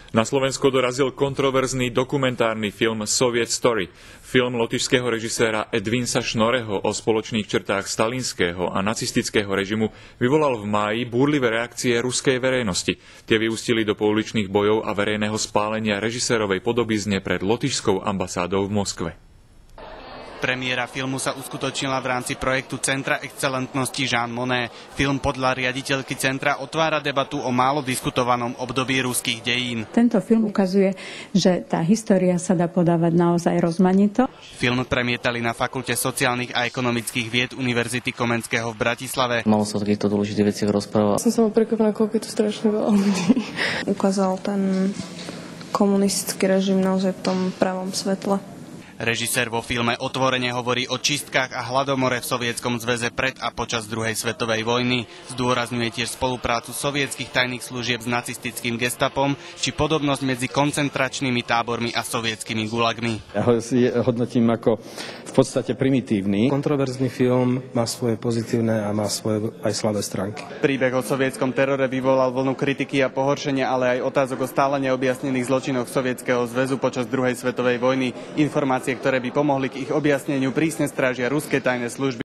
Na Slovensko dorazil kontroverzný dokumentárny film Soviet Story. Film lotyšského režiséra Edvinsa Šnoreho o spoločných črtách stalinského a nacistického režimu vyvolal v máji búrlivé reakcie ruskej verejnosti. Tie vyústili do pouličných bojov a verejného spálenia režisérovej podobizne pred lotyšskou ambasádou v Moskve. Premiéra filmu sa uskutočnila v rámci projektu Centra excelentnosti Jean Monnet. Film podľa riaditeľky centra otvára debatu o málo diskutovanom období ruských dejín. Tento film ukazuje, že tá história sa dá podávať naozaj rozmanito. Film premietali na Fakulte sociálnych a ekonomických vied Univerzity Komenského v Bratislave. Malo sa o takýchto dôležitých veciach rozprávať. Som sa prekvapená, koľko je tu strašne veľa ľudí. Ukázal ten komunistický režim naozaj v tom pravom svetle. Režisér vo filme otvorene hovorí o čistkách a hladomore v Sovietskom zväze pred a počas druhej svetovej vojny. Zdôrazňuje tiež spoluprácu sovietskych tajných služieb s nacistickým gestapom či podobnosť medzi koncentračnými tábormi a sovietskými gulagmi. Ja ho hodnotím ako v podstate primitívny. Kontroverzný film má svoje pozitívne a má svoje aj slabé stránky. Príbeh o sovietskom terore vyvolal vlnu kritiky a pohoršenia, ale aj otázok o stále neobjasnených zločinoch Sovietskeho zväzu počas druhej svetovej vojny. Informácie, ktoré by pomohli k ich objasneniu, prísne strážia ruské tajné služby.